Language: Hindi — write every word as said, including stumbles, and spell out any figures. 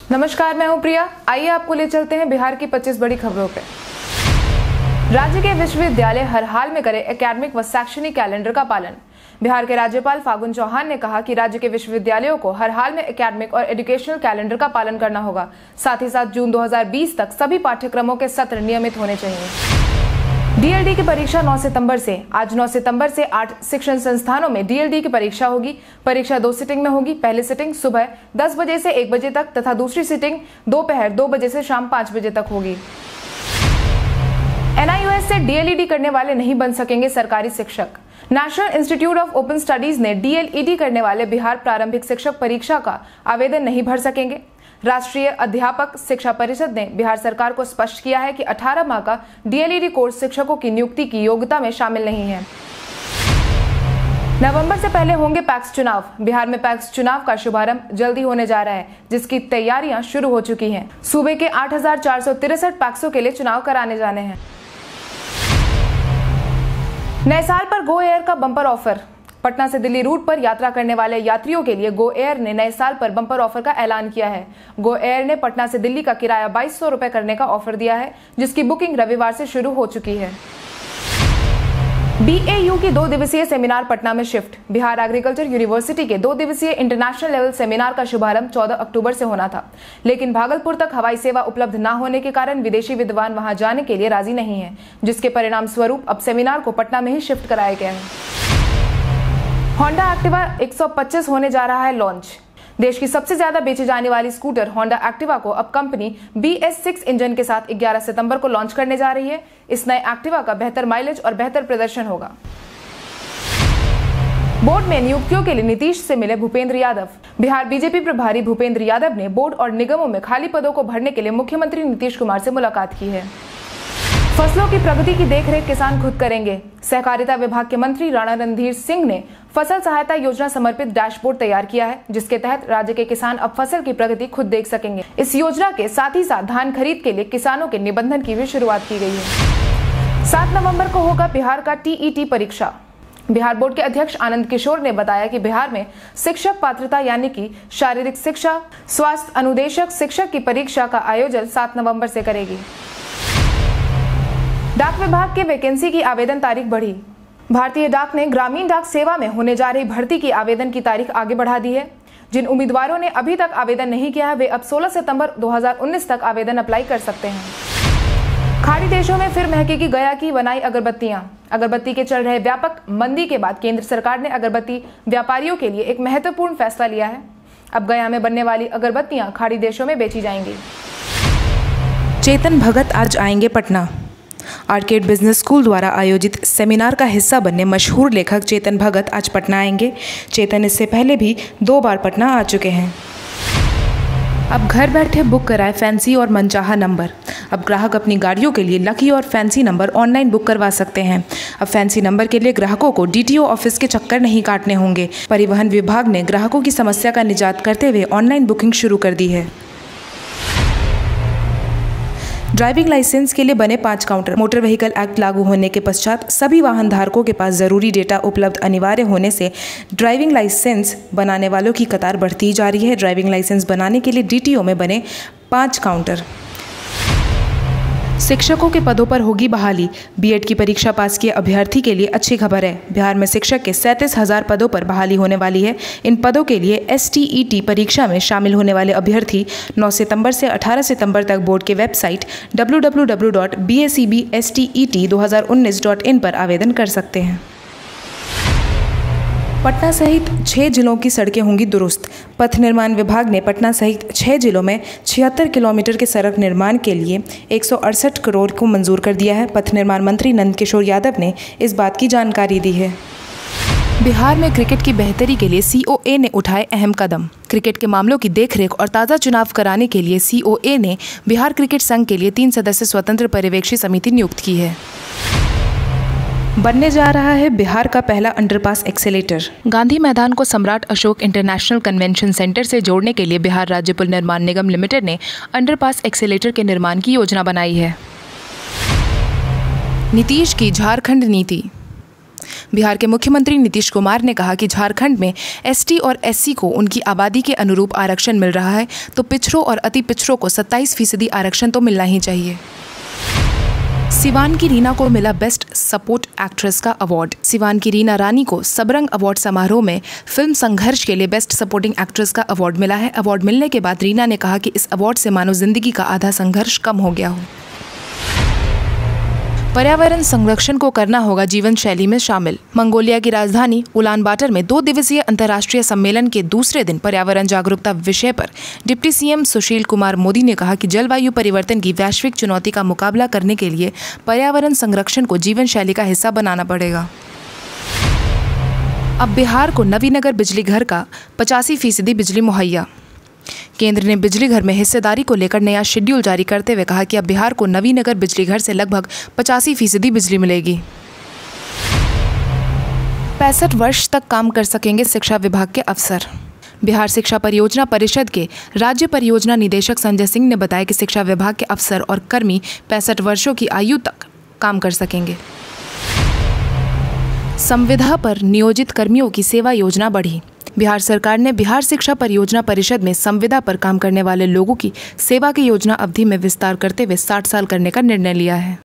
नमस्कार, मैं हूं प्रिया। आइए आपको ले चलते हैं बिहार की पच्चीस बड़ी खबरों पे। राज्य के विश्वविद्यालय हर हाल में करें एकेडमिक व शैक्षणिक कैलेंडर का पालन। बिहार के राज्यपाल फागुन चौहान ने कहा कि राज्य के विश्वविद्यालयों को हर हाल में एकेडमिक और एजुकेशनल कैलेंडर का पालन करना होगा। साथ ही साथ जून दो हज़ार बीस तक सभी पाठ्यक्रमों के सत्र नियमित होने चाहिए। डीएलडी की परीक्षा नौ सितंबर से आज नौ सितंबर से आठ शिक्षण संस्थानों में डीएलडी की परीक्षा होगी। परीक्षा दो सिटिंग में होगी। पहली सिटिंग सुबह दस बजे से एक बजे तक तथा दूसरी सिटिंग दोपहर दो बजे से शाम पाँच बजे तक होगी। एनआईओएस से डीएलईडी करने वाले नहीं बन सकेंगे सरकारी शिक्षक। National Institute of Open Studies ने डीएलईडी करने वाले बिहार प्रारंभिक शिक्षक परीक्षा का आवेदन नहीं भर सकेंगे। राष्ट्रीय अध्यापक शिक्षा परिषद ने बिहार सरकार को स्पष्ट किया है कि अठारह माह का डीएलईडी कोर्स शिक्षकों की नियुक्ति की योग्यता में शामिल नहीं है। नवंबर से पहले होंगे पैक्स चुनाव। बिहार में पैक्स चुनाव का शुभारंभ जल्दी होने जा रहा है, जिसकी तैयारियां शुरू हो चुकी हैं। सूबे के आठ हजार चार सौ तिरसठ पैक्सों के लिए चुनाव कराने जाने हैं। नए साल पर गो एयर का बम्पर ऑफर। पटना से दिल्ली रूट पर यात्रा करने वाले यात्रियों के लिए गो एयर ने नए साल पर बम्पर ऑफर का ऐलान किया है। गो एयर ने पटना से दिल्ली का किराया बाईस सौ रुपए करने का ऑफर दिया है, जिसकी बुकिंग रविवार से शुरू हो चुकी है। बीएयू की दो दिवसीय सेमिनार पटना में शिफ्ट। बिहार एग्रीकल्चर यूनिवर्सिटी के दो दिवसीय इंटरनेशनल लेवल सेमिनार का शुभारंभ चौदह अक्टूबर से होना था, लेकिन भागलपुर तक हवाई सेवा उपलब्ध न होने के कारण विदेशी विद्वान वहां जाने के लिए राजी नहीं है, जिसके परिणाम स्वरूप अब सेमिनार को पटना में ही शिफ्ट कराया गया है। होंडा एक्टिवा एक सौ पच्चीस होने जा रहा है लॉन्च। देश की सबसे ज्यादा बेची जाने वाली स्कूटर होंडा एक्टिवा को अब company B S six engine के साथ ग्यारह सितंबर को लॉन्च करने जा रही है। इस नए एक्टिवा का बेहतर माइलेज और बेहतर प्रदर्शन होगा। बोर्ड में नियुक्तियों के लिए नीतीश से मिले भूपेंद्र यादव। बिहार बीजेपी प्रभारी भूपेंद्र यादव ने बोर्ड और निगमों में खाली पदों को भरने के लिए मुख्यमंत्री नीतीश कुमार से मुलाकात की है। फसलों की प्रगति की देखरेख किसान खुद करेंगे। सहकारिता विभाग के मंत्री राणा रणधीर सिंह ने फसल सहायता योजना समर्पित डैशबोर्ड तैयार किया है, जिसके तहत राज्य के किसान अब फसल की प्रगति खुद देख सकेंगे। इस योजना के साथ ही साथ धान खरीद के लिए किसानों के निबंधन की भी शुरुआत की गई है। सात नवंबर को होगा बिहार का टीईटी परीक्षा। बिहार बोर्ड के अध्यक्ष आनंद किशोर ने बताया कि बिहार में शिक्षक पात्रता यानी कि शारीरिक शिक्षा, स्वास्थ्य अनुदेशक शिक्षक की परीक्षा का आयोजन सात नवंबर से करेगी। डाक विभाग के वैकेंसी की आवेदन तारीख बढ़ी। भारतीय डाक ने ग्रामीण डाक सेवा में होने जा रही भर्ती की आवेदन की तारीख आगे बढ़ा दी है। जिन उम्मीदवारों ने अभी तक आवेदन नहीं किया है, वे अब सोलह सितंबर दो हज़ार उन्नीस तक आवेदन अप्लाई कर सकते हैं। खाड़ी देशों में फिर महकेगी गया की बनाई अगरबत्तियां। अगरबत्ती के चल रहे व्यापक मंदी के बाद केंद्र सरकार ने अगरबत्ती व्यापारियों के लिए एक महत्वपूर्ण फैसला लिया है। अब गया में बनने वाली अगरबत्तियां खाड़ी देशों में बेची जाएंगी। चेतन भगत आज आएंगे पटना। आर्केड बिजनेस स्कूल द्वारा आयोजित सेमिनार का हिस्सा बनने मशहूर लेखक चेतन भगत आज पटना आएंगे। चेतन इससे पहले भी दो बार पटना आ चुके हैं। अब घर बैठे बुक कराए फैंसी और मनचाहा नंबर। अब ग्राहक अपनी गाड़ियों के लिए लकी और फैंसी नंबर ऑनलाइन बुक करवा सकते हैं। अब फैंसी नंबर के लिए ग्राहकों को डीटीओ ऑफिस के चक्कर नहीं काटने होंगे। परिवहन विभाग ने ग्राहकों की समस्या का निजात करते हुए ऑनलाइन बुकिंग शुरू कर दी है। ड्राइविंग लाइसेंस के लिए बने पांच काउंटर। मोटर व्हीकल एक्ट लागू होने के पश्चात सभी वाहन धारकों के पास जरूरी डेटा उपलब्ध अनिवार्य होने से ड्राइविंग लाइसेंस बनाने वालों की कतार बढ़ती जा रही है। ड्राइविंग लाइसेंस बनाने के लिए डीटीओ में बने पांच काउंटर। शिक्षकों के पदों पर होगी बहाली। बीएड की परीक्षा पास किए अभ्यर्थी के लिए अच्छी खबर है। बिहार में शिक्षक के सैंतीस हजार पदों पर बहाली होने वाली है। इन पदों के लिए एसटीईटी परीक्षा में शामिल होने वाले अभ्यर्थी नौ सितंबर से अठारह सितंबर तक बोर्ड के website W W W dot B S E B S T E T दो हज़ार उन्नीस डॉट इन पर आवेदन कर सकते हैं। पटना सहित छह जिलों की सड़कें होंगी दुरुस्त। पथ निर्माण विभाग ने पटना सहित छह जिलों में छिहत्तर किलोमीटर के सड़क निर्माण के लिए एक सौ अड़सठ करोड़ को मंजूर कर दिया है। पथ निर्माण मंत्री नंद किशोर यादव ने इस बात की जानकारी दी है। बिहार में क्रिकेट की बेहतरी के लिए सीओए ने उठाए अहम कदम। क्रिकेट के मामलों की देखरेख और ताज़ा चुनाव कराने के लिए सीओए ने बिहार क्रिकेट संघ के लिए तीन सदस्य स्वतंत्र पर्यवेक्षी समिति नियुक्त की है। बनने जा रहा है बिहार का पहला अंडरपास एक्सेलेटर। गांधी मैदान को सम्राट अशोक इंटरनेशनल कन्वेंशन सेंटर से जोड़ने के लिए बिहार राज्य पुल निर्माण निगम लिमिटेड ने अंडरपास एक्सेलेटर के निर्माण की योजना बनाई है। नीतीश की झारखंड नीति। बिहार के मुख्यमंत्री नीतीश कुमार ने कहा कि झारखंड में एसटी और एससी को उनकी आबादी के अनुरूप आरक्षण मिल रहा है, तो पिछड़ों और अति पिछड़ों को सत्ताईस फीसदी आरक्षण तो मिलना ही चाहिए। सिवान की रीना को मिला बेस्ट सपोर्ट एक्ट्रेस का अवार्ड। सिवान की रीना रानी को सबरंग अवार्ड समारोह में फिल्म संघर्ष के लिए बेस्ट सपोर्टिंग एक्ट्रेस का अवार्ड मिला है। अवार्ड मिलने के बाद रीना ने कहा कि इस अवार्ड से मानो जिंदगी का आधा संघर्ष कम हो गया हो। पर्यावरण संरक्षण को करना होगा जीवन शैली में शामिल। मंगोलिया की राजधानी उलान बाटर में दो दिवसीय अंतर्राष्ट्रीय सम्मेलन के दूसरे दिन पर्यावरण जागरूकता विषय पर डिप्टी सीएम सुशील कुमार मोदी ने कहा कि जलवायु परिवर्तन की वैश्विक चुनौती का मुकाबला करने के लिए पर्यावरण संरक्षण को जीवन शैली का हिस्सा बनाना पड़ेगा। अब बिहार को नवीनगर बिजली घर का पचासी फीसदी बिजली मुहैया। केंद्र ने बिजली घर में हिस्सेदारी को लेकर नया शेड्यूल जारी करते हुए कहा कि अब बिहार को नवीनगर बिजली घर से लगभग पचासी फीसदी बिजली मिलेगी। पैंसठ वर्ष तक काम कर सकेंगे शिक्षा विभाग के अफसर। बिहार शिक्षा परियोजना परिषद के राज्य परियोजना निदेशक संजय सिंह ने बताया कि शिक्षा विभाग के अफसर और कर्मी पैंसठ वर्षों की आयु तक काम कर सकेंगे। संविदा पर नियोजित कर्मियों की सेवा योजना बढ़ी। बिहार सरकार ने बिहार शिक्षा परियोजना परिषद में संविदा पर काम करने वाले लोगों की सेवा की योजना अवधि में विस्तार करते हुए साठ साल करने का निर्णय लिया है।